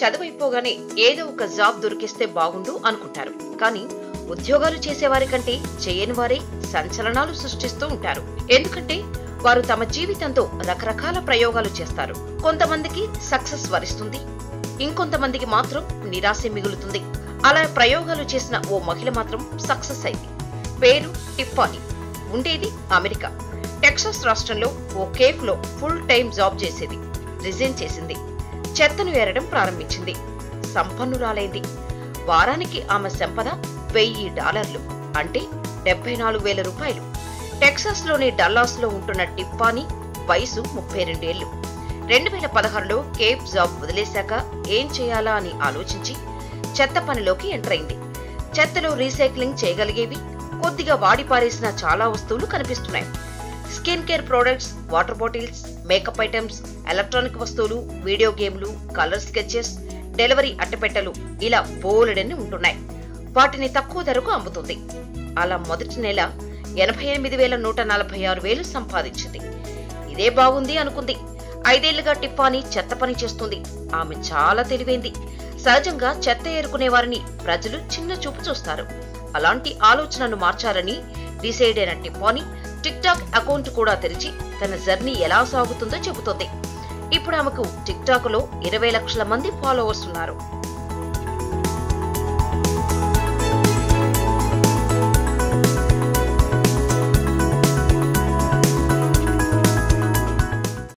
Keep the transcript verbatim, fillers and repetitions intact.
చదువైపోగానే ఏదో ఒక జాబ్ దొరికిస్తే బాగుండు అనుకుంటారు. కానీ ఉద్యోగాలు చేసేవారి కంటే చేయని వారే సంచలనాలు సృష్టిస్తూ ఉంటారు. ఎందుకంటే వారు తమ జీవితంతో రకరకాల ప్రయోగాలు చేస్తారు. కొంతమందికి సక్సెస్ వరిస్తుంది, ఇంకొంతమందికి మాత్రం నిరాశ మిగులుతుంది. అలా ప్రయోగాలు చేసిన ఓ మహిళ మాత్రం సక్సెస్ అయింది. పేరు టిఫానీ. ఉండేది అమెరికా టెక్సాస్ రాష్ట్రంలో ఓ కేఫ్ లో ఫుల్ టైం జాబ్ చేసేది. రిజైన్ చేసింది. చెత్తను ఏరడం ప్రారంభించింది. సంపన్నురాలైంది. వారానికి ఆమె సంపద వెయ్యి డాలర్లు అంటే డెబ్బై నాలుగు వేల రూపాయలు. టెక్సాస్ లోని డల్లాస్ లో ఉంటున్న టిఫానీ వయసు ముప్పై రెండేళ్లు. రెండు వేల పదహారులో కేఫ్ జాబ్ వదిలేశాక ఏం చేయాలా అని ఆలోచించి చెత్త పనిలోకి ఎంటర్ అయింది. చెత్తలో రీసైక్లింగ్ చేయగలిగేవి, కొద్దిగా వాడి పారేసిన చాలా వస్తువులు కనిపిస్తున్నాయి. Skin care products, water bottles, makeup items, electronic వస్తువులు, వీడియో గేమ్లు, కలర్ స్కెచెస్, డెలివరీ అట్టపెట్టెలు ఇలా బోలెడన్ని ఉంటున్నాయి. వాటిని తక్కువ ధరకు అమ్ముతుంది. అలా మొదటి నెల ఎనభై ఎనిమిది వేల నూట నలభై ఆరు వేలు సంపాదించింది. ఇదే బాగుంది అనుకుంది. ఐదేళ్లుగా టిఫానీ చెత్త పని చేస్తుంది. ఆమె చాలా తెలివైంది. సహజంగా చెత్త ఏరుకునే వారిని ప్రజలు చిన్న చూపు చూస్తారు. అలాంటి ఆలోచనను మార్చాలని డిసైడ్ అయిన టిఫానీ టిక్ టాక్ అకౌంట్ కూడా తెరిచి తన జర్నీ ఎలా సాగుతుందో చెబుతోంది. ఇప్పుడు ఆమెకు టిక్ టాక్ లో ఇరవై లక్షల మంది ఫాలోవర్స్ ఉన్నారు.